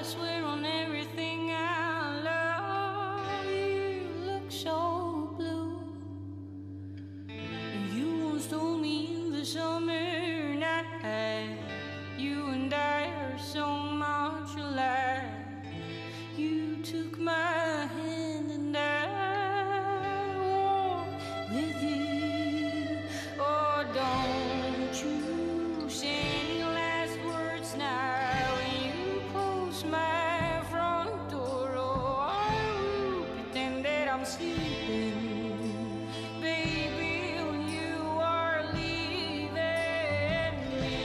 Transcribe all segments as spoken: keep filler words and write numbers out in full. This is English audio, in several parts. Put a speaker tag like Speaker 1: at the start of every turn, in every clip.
Speaker 1: swear on everything I love. You look so blue. You once told me in the summer night, you and I are so much alike. You took my hand and I walked with you. Oh, don't you say any last words now when you close my front door. Oh, I will pretend that I'm sleeping, baby, when you are leaving me.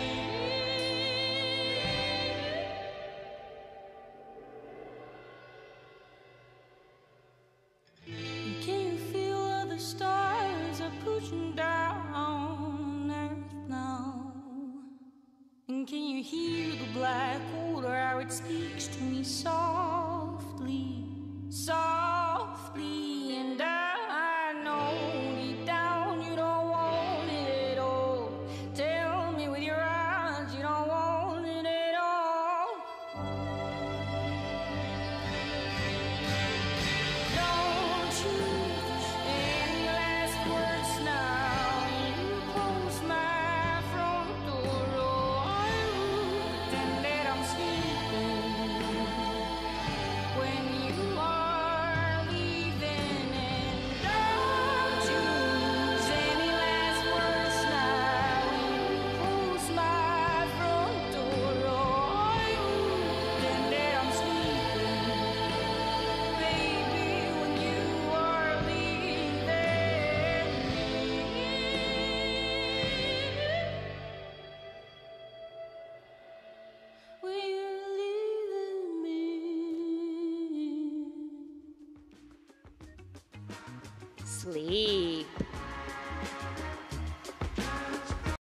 Speaker 1: Can you feel all the stars are pushing down on earth now? And can you hear the black water, how it speaks to me softly, softly? And I know deep down you don't want it at all. Tell me with your eyes you don't want it at all. Don't you any last words now when you close my front door. Oh, I will pretend that I'm sleeping when you are leaving. And don't you say any last words now when you close my front door. Oh, I will pretend that I'm sleeping, baby, when you are leaving me. When you're leaving me.
Speaker 2: Sleep.